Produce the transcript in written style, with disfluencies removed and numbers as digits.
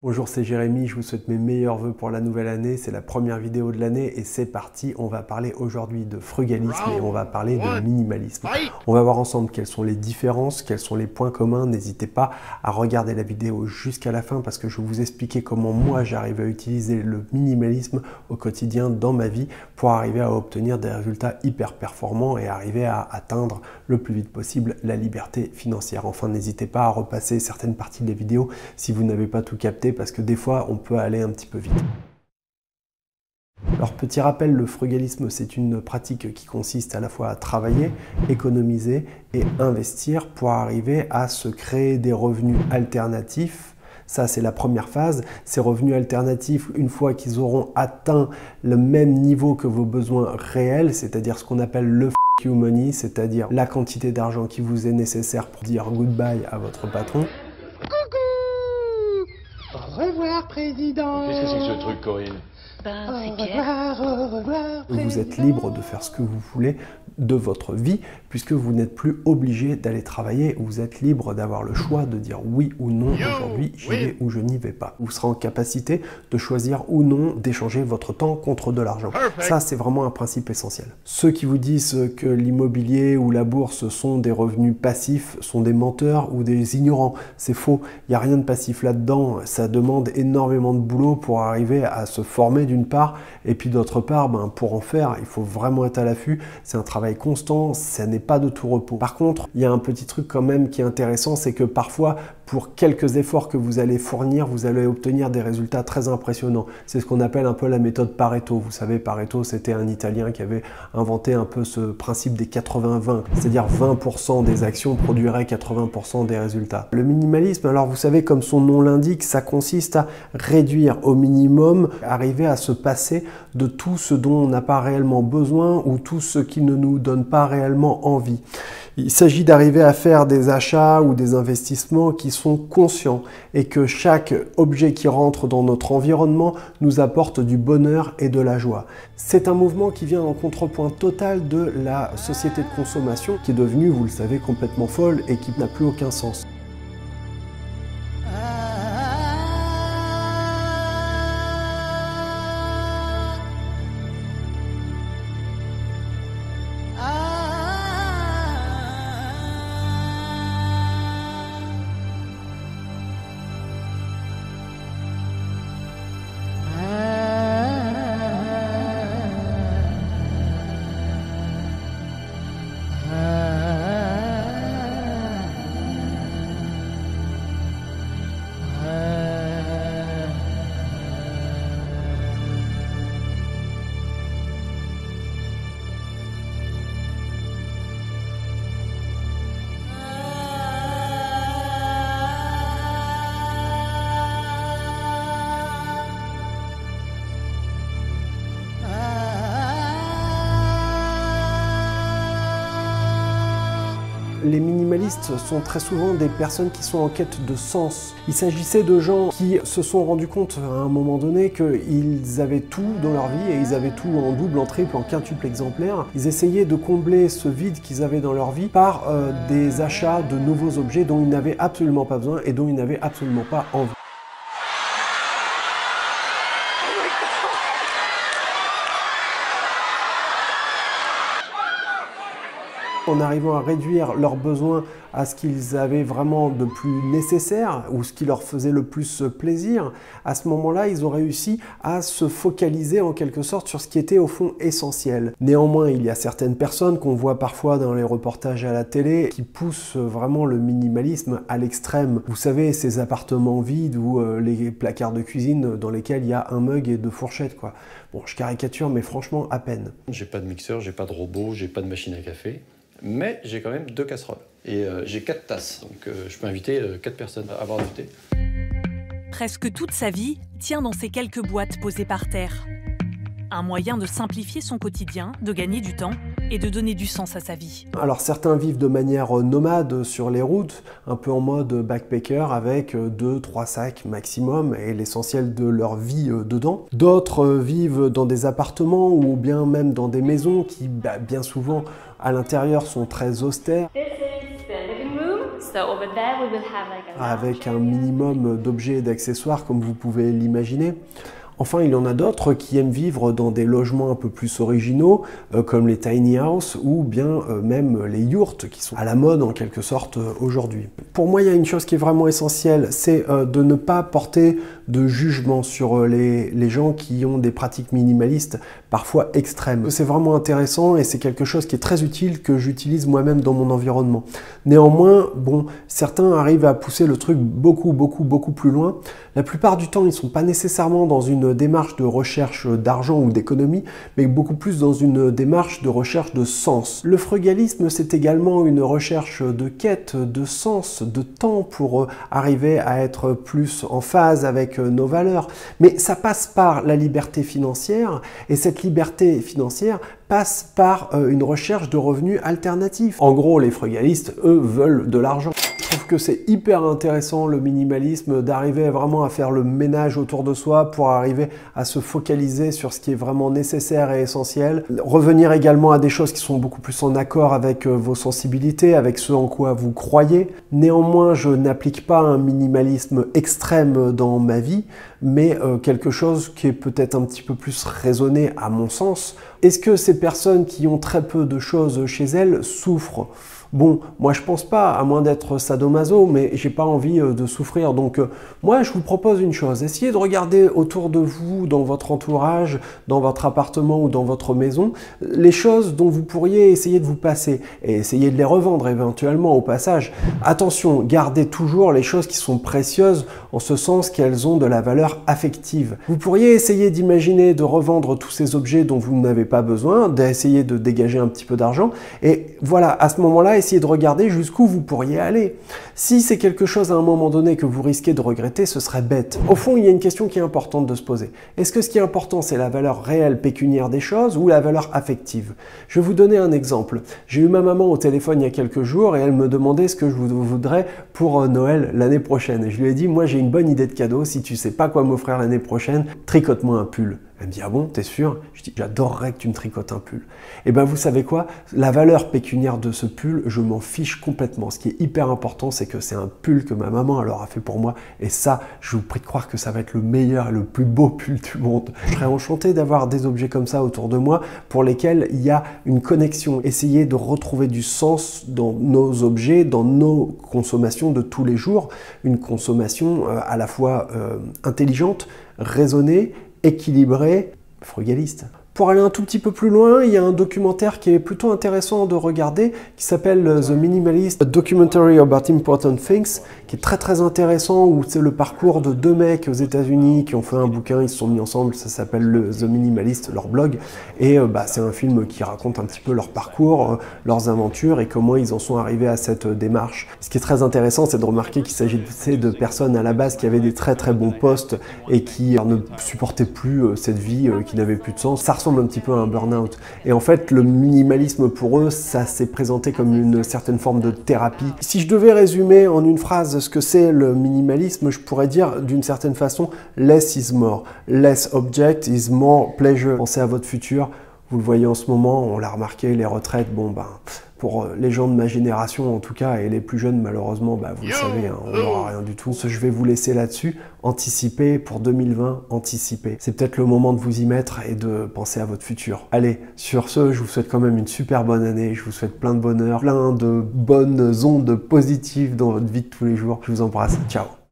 Bonjour, c'est Jérémy, je vous souhaite mes meilleurs vœux pour la nouvelle année. C'est la première vidéo de l'année et c'est parti. On va parler aujourd'hui de frugalisme et on va parler de minimalisme. On va voir ensemble quelles sont les différences, quels sont les points communs. N'hésitez pas à regarder la vidéo jusqu'à la fin parce que je vais vous expliquer comment moi j'arrive à utiliser le minimalisme au quotidien dans ma vie pour arriver à obtenir des résultats hyper performants et arriver à atteindre le plus vite possible la liberté financière. Enfin, n'hésitez pas à repasser certaines parties des vidéos si vous n'avez pas tout capté, parce que des fois, on peut aller un petit peu vite. Alors, petit rappel, le frugalisme, c'est une pratique qui consiste à la fois à travailler, économiser et investir pour arriver à se créer des revenus alternatifs. Ça, c'est la première phase. Ces revenus alternatifs, une fois qu'ils auront atteint le même niveau que vos besoins réels, c'est-à-dire ce qu'on appelle le you money, c'est-à-dire la quantité d'argent qui vous est nécessaire pour dire goodbye à votre patron. Au revoir, président. Qu'est-ce que c'est que ce truc, Corinne? Au revoir, au revoir. Vous êtes libre de faire ce que vous voulez de votre vie, puisque vous n'êtes plus obligé d'aller travailler. Vous êtes libre d'avoir le choix de dire oui ou non, aujourd'hui j'y vais ou je n'y vais pas. Vous serez en capacité de choisir ou non d'échanger votre temps contre de l'argent. Ça, c'est vraiment un principe essentiel. Ceux qui vous disent que l'immobilier ou la bourse sont des revenus passifs sont des menteurs ou des ignorants. C'est faux, il n'y a rien de passif là-dedans. Ça demande énormément de boulot pour arriver à se former d'une part, et puis d'autre part, pour en faire, il faut vraiment être à l'affût. C'est un travail constant, ça n'est pas de tout repos. Par contre, il y a un petit truc quand même qui est intéressant, c'est que parfois, pour quelques efforts que vous allez fournir, vous allez obtenir des résultats très impressionnants. C'est ce qu'on appelle un peu la méthode Pareto. Vous savez, Pareto, c'était un Italien qui avait inventé un peu ce principe des 80-20, c'est-à-dire 20% des actions produiraient 80% des résultats. Le minimalisme, alors vous savez, comme son nom l'indique, ça consiste à réduire au minimum, arriver à se passer de tout ce dont on n'a pas réellement besoin ou tout ce qui ne nous donne pas réellement envie. Il s'agit d'arriver à faire des achats ou des investissements qui sont conscients et que chaque objet qui rentre dans notre environnement nous apporte du bonheur et de la joie. C'est un mouvement qui vient en contrepoint total de la société de consommation qui est devenue, vous le savez, complètement folle et qui n'a plus aucun sens. Les minimalistes sont très souvent des personnes qui sont en quête de sens. Il s'agissait de gens qui se sont rendus compte à un moment donné qu'ils avaient tout dans leur vie et ils avaient tout en double, en triple, en quintuple exemplaire. Ils essayaient de combler ce vide qu'ils avaient dans leur vie par des achats de nouveaux objets dont ils n'avaient absolument pas besoin et dont ils n'avaient absolument pas envie. En arrivant à réduire leurs besoins à ce qu'ils avaient vraiment de plus nécessaire ou ce qui leur faisait le plus plaisir, à ce moment-là, ils ont réussi à se focaliser en quelque sorte sur ce qui était au fond essentiel. Néanmoins, il y a certaines personnes qu'on voit parfois dans les reportages à la télé qui poussent vraiment le minimalisme à l'extrême. Vous savez, ces appartements vides ou les placards de cuisine dans lesquels il y a un mug et deux fourchettes, quoi. Bon, je caricature, mais franchement, à peine. J'ai pas de mixeur, j'ai pas de robot, j'ai pas de machine à café. Mais j'ai quand même 2 casseroles et j'ai 4 tasses, donc je peux inviter 4 personnes à boire du thé. Presque toute sa vie tient dans ces quelques boîtes posées par terre. Un moyen de simplifier son quotidien, de gagner du temps et de donner du sens à sa vie. Alors certains vivent de manière nomade sur les routes, un peu en mode backpacker avec 2-3 sacs maximum et l'essentiel de leur vie dedans. D'autres vivent dans des appartements ou bien même dans des maisons qui bien souvent à l'intérieur sont très austères. avec un minimum d'objets et d'accessoires comme vous pouvez l'imaginer. Enfin, il y en a d'autres qui aiment vivre dans des logements un peu plus originaux, comme les tiny house ou bien même les yurts qui sont à la mode en quelque sorte aujourd'hui. Pour moi, il y a une chose qui est vraiment essentielle, c'est de ne pas porter de jugement sur les gens qui ont des pratiques minimalistes parfois extrêmes. C'est vraiment intéressant et c'est quelque chose qui est très utile que j'utilise moi-même dans mon environnement. Néanmoins, bon, certains arrivent à pousser le truc beaucoup plus loin. La plupart du temps, ils ne sont pas nécessairement dans une démarche de recherche d'argent ou d'économie, mais beaucoup plus dans une démarche de recherche de sens. Le frugalisme, c'est également une recherche de quête, de sens, de temps pour arriver à être plus en phase avec nos valeurs. Mais ça passe par la liberté financière, et cette liberté financière passe par une recherche de revenus alternatifs. En gros, les frugalistes, eux, veulent de l'argent. Je trouve que c'est hyper intéressant le minimalisme, d'arriver vraiment à faire le ménage autour de soi pour arriver à se focaliser sur ce qui est vraiment nécessaire et essentiel. Revenir également à des choses qui sont beaucoup plus en accord avec vos sensibilités, avec ce en quoi vous croyez. Néanmoins, je n'applique pas un minimalisme extrême dans ma vie, mais quelque chose qui est peut-être un petit peu plus raisonné à mon sens. Est-ce que ces personnes qui ont très peu de choses chez elles souffrent ? Bon, moi je pense pas, à moins d'être sadomaso, mais j'ai pas envie de souffrir. Donc moi je vous propose une chose, essayez de regarder autour de vous, dans votre entourage, dans votre appartement ou dans votre maison, les choses dont vous pourriez essayer de vous passer et essayer de les revendre éventuellement au passage. Attention, gardez toujours les choses qui sont précieuses en ce sens qu'elles ont de la valeur affective. Vous pourriez essayer d'imaginer de revendre tous ces objets dont vous n'avez pas besoin, d'essayer de dégager un petit peu d'argent et voilà, à ce moment-là, essayez de regarder jusqu'où vous pourriez aller. Si c'est quelque chose à un moment donné que vous risquez de regretter, ce serait bête. Au fond, il y a une question qui est importante de se poser. Est-ce que ce qui est important, c'est la valeur réelle pécuniaire des choses ou la valeur affective? Je vais vous donner un exemple. J'ai eu ma maman au téléphone il y a quelques jours et elle me demandait ce que je voudrais pour Noël l'année prochaine. Et je lui ai dit, moi j'ai une bonne idée de cadeau, si tu sais pas quoi m'offrir l'année prochaine, tricote-moi un pull. Elle me dit, ah bon, t'es sûr? Je dis, j'adorerais que tu me tricotes un pull. Et bien vous savez quoi? La valeur pécuniaire de ce pull, je m'en fiche complètement. Ce qui est hyper important, c'est que c'est un pull que ma maman alors a fait pour moi. Et ça, je vous prie de croire que ça va être le meilleur et le plus beau pull du monde. Je serais enchanté d'avoir des objets comme ça autour de moi pour lesquels il y a une connexion. Essayez de retrouver du sens dans nos objets, dans nos consommations de tous les jours. Une consommation à la fois intelligente, raisonnée, équilibré, frugaliste. Pour aller un tout petit peu plus loin, il y a un documentaire qui est plutôt intéressant de regarder qui s'appelle The Minimalist Documentary About Important Things, qui est très intéressant, où c'est le parcours de deux mecs aux États-Unis qui ont fait un bouquin, ils se sont mis ensemble, ça s'appelle The Minimalist, leur blog, et c'est un film qui raconte un petit peu leur parcours, leurs aventures et comment ils en sont arrivés à cette démarche. Ce qui est très intéressant, c'est de remarquer qu'il s'agissait de personnes à la base qui avaient des très bons postes et qui ne supportaient plus cette vie qui n'avait plus de sens. Ça ressemble un petit peu à un burn-out. Et en fait, le minimalisme pour eux, ça s'est présenté comme une certaine forme de thérapie. Si je devais résumer en une phrase ce que c'est le minimalisme, je pourrais dire d'une certaine façon, less is more. Less object is more pleasure. Pensez à votre futur. Vous le voyez en ce moment, on l'a remarqué, les retraites, pour les gens de ma génération en tout cas, et les plus jeunes malheureusement, vous le savez, on n'aura rien du tout. Je vais vous laisser là-dessus. Anticipez pour 2020, anticipez. C'est peut-être le moment de vous y mettre et de penser à votre futur. Allez, sur ce, je vous souhaite quand même une super bonne année. Je vous souhaite plein de bonheur, plein de bonnes ondes positives dans votre vie de tous les jours. Je vous embrasse. Ciao.